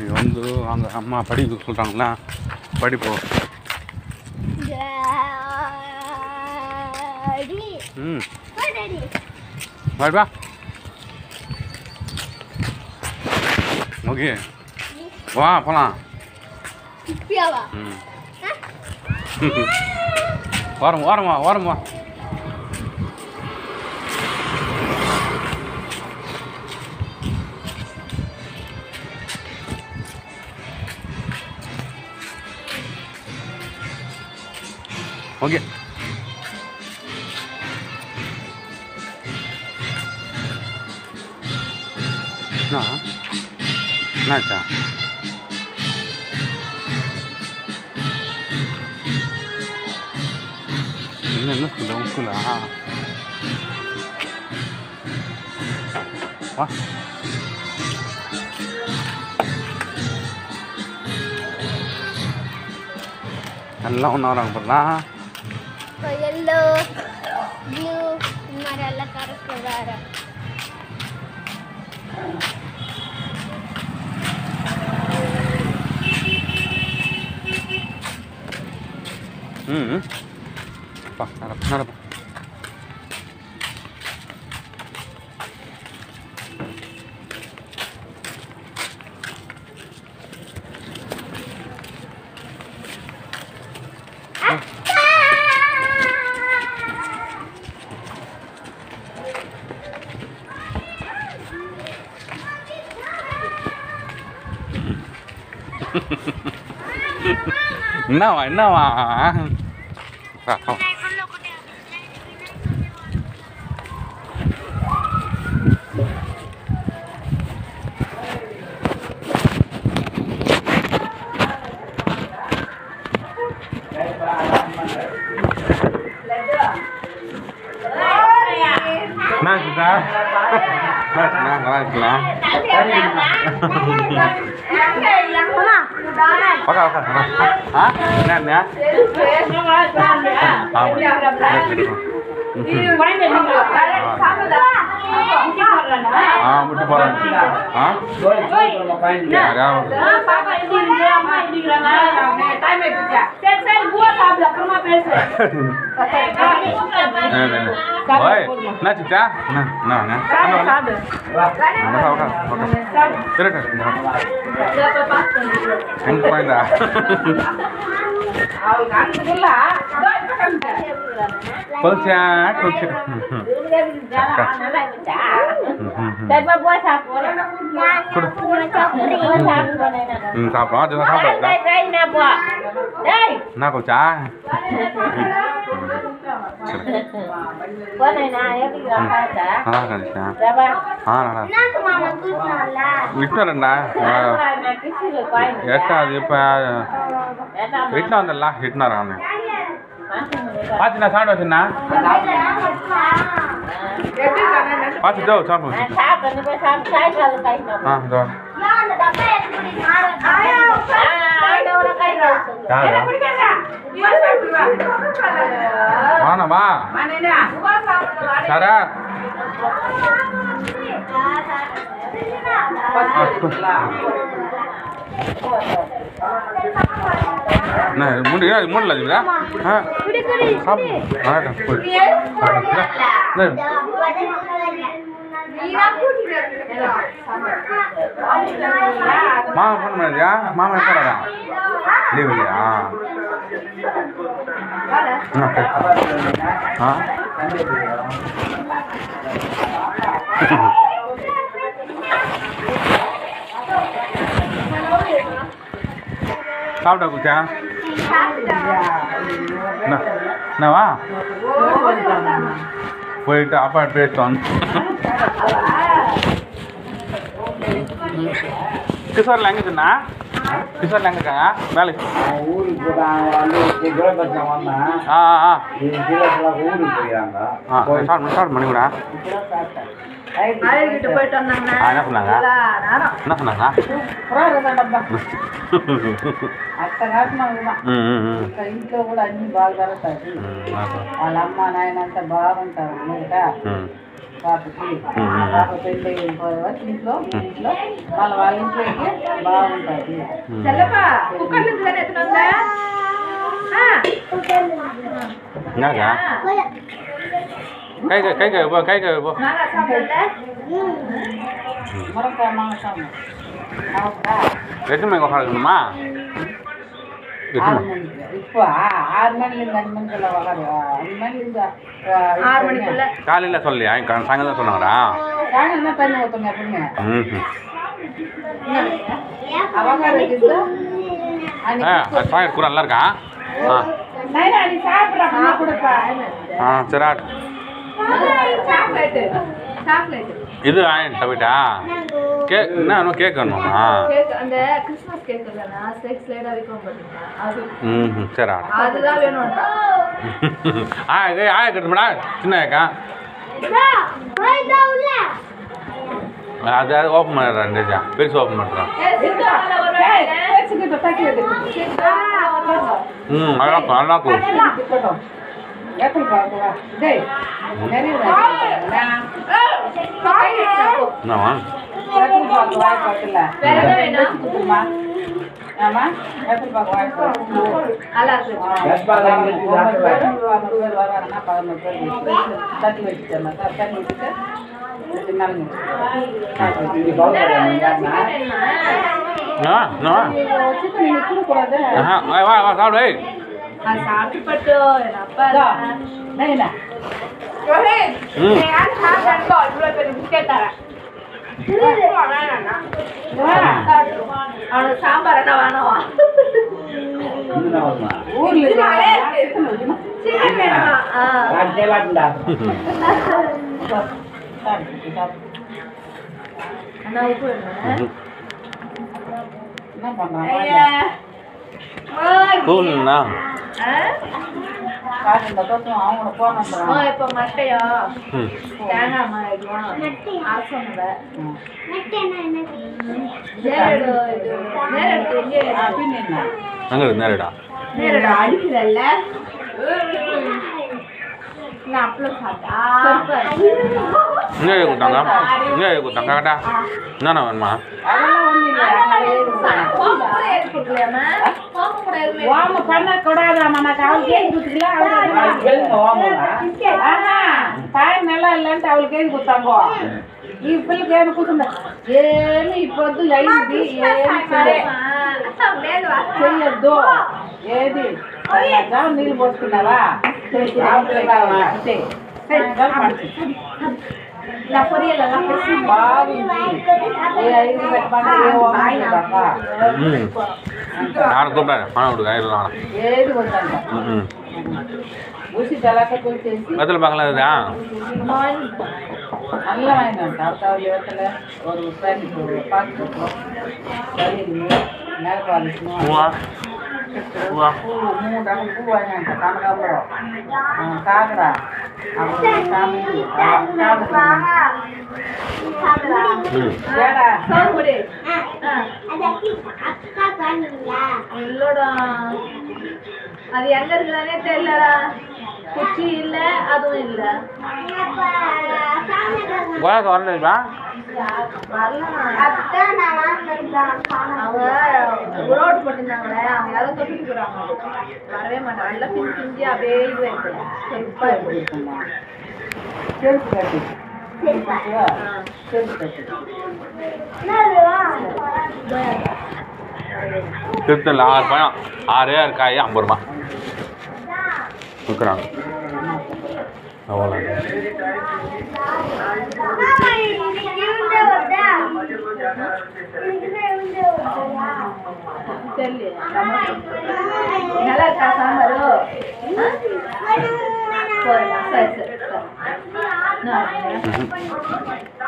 இது வந்து அங்கே அம்மா படிக்க சொல்கிறாங்களா படிப்போம். ம் வா ஓகே வா போகலாம். ம் ஓரமா ஓகே என்னாச்சா? என்ன ஸ்கூலா உன் ஸ்கூலா? வா எல்லாம் ஒன்றா வராங்க போடலாம். எல்லோ ப்ளூ இந்த மாதிரி எல்லாம் கரெக்டாக வேறு. ம் பா நடப்பா. என்னவா நல்லா இருக்கலாம். என்ன முட்டி போறேன். என்னாச்சுட்டா எங்க போயிருந்தா கொல்ச்சா கொல்ச்சு சாப்பிடும் என்ன கொல்ச்சா விட்டுறேன்டா எட்டாது இப்போ இட்டுனா வந்தல இட்டுனாரா அவனு பார்த்துண்ணா சாப்பிட வச்சுண்ணா பார்த்துட்டோ சாப்பிட ஆ இதோ வானவா சாரா மூடல மாமா ஃபோன் பண்ணியா? மாமா எப்படா லீவ் இல்லையா? சாப்பிட்டா குச்சா என்னவா போயிட்டு அப்பா பேசுவான். கிஷோர்ல எங்க சொன்னா? கிஷோர்ல எங்க இருக்காங்க வேலைக்கு? ஸ்டார்ட் பண்ணி கூட போயிட்டு வந்தாங்க. என்ன சொன்னாங்க? என்ன சொன்னாங்க? ఇంట్లో కూడా అన్ని బాగా జరుగుతాయి. వాళ్ళ అమ్మ నాయన అంతా బాగుంటారు. పాపకి పాప పెళ్ళి పోయేవారు ఇంట్లో వాళ్ళ ఇంట్లోకి బాగుంటుంది మునక్కాయ మాంసం எத்தனை உட்காந்துமா இப்போ 6 மணிலேருந்து 5 மணிக்குள்ள வராது 5 மணிலேருந்து 6 மணிக்குள்ள காலையில் சொல்லியா சாயங்காலம் சொன்னாங்களா சாயங்காலம் தான் தண்ணி ஊற்றுங்க எப்பவுமே சாயங்காலம் கூட நல்லா இருக்கா சரி இது ஆயிட்டா போயிட்டா கேக் என்ன கேக் வேணுமா அந்த கிறிஸ்மஸ் கேக் இல்லனா ஸ்லைட் ஸ்லைடா வைக்கும் பாத்தீங்களா அது சரி அதுதான் வேணும்டா ஆய கட்டுமாடா சின்ன கேக்கா அது ஓப்பன் பண்ணுறேன் டேஜா பெருசு ஓப்பன் பண்ணுறேன் நல்லா இருக்கும் என்னவா சாப்பிடு சாப்பிட்டு அப்பா சாம்பார் என்ன வேணவா கூல்ண்ணா இப்போ மட்டையா தேங்காய் மாறிடுவோம் அரசோங்க நேரடா அடிக்கிறல்ல நான் அப்பளம் சாப்பிட்டா இங்கே கொடுத்தாங்க இங்கே கொடுத்தாங்க கரெக்டா என்னண்ணா வேணுமா టైం నెల వెళ్ళంటే అవలకి ఏది కూర్తాంగో ఈ పిల్లకి ఏమి కూర్చుందా ఏమి ఇప్పుడు అయింది చెయ్యొద్దు ఏది నీళ్ళు పోసుకున్నావా నా పొరియల బాగుంది ఏది వద్దంట ஊசி ஜலக்க குளிச்சு வெத்தலை பார்க்கலாம் இதுதா நல்ல வாங்கிட்டு அவத்தாவில் வெத்தலை ஒரு பாக்கு போட்டோம் மேலே பாலிக்கணும் பூ 3 ரகம் பூ வாங்கிட்டு கனகாம்பரம் காக்கடா அப்புறம் சாமி அது எங்க இருக்குதானே தெரியலடா குச்சி இல்ல அதுவும் இல்ல வரலையா அவங்க ரோடு போட்டிருந்தாங்களே அவங்க யாரும் தொட்டுட்டு போறாங்க வரவே மாட்டாங்க நல்லா பிஞ்சு பிஞ்சு அப்படியே இது திருத்தல 6 பழம் 6 காய் 50 ரூபா விற்கிறாங்க அவ்வளோ நல்லா இருக்கா சாம்பாரு சரி சரி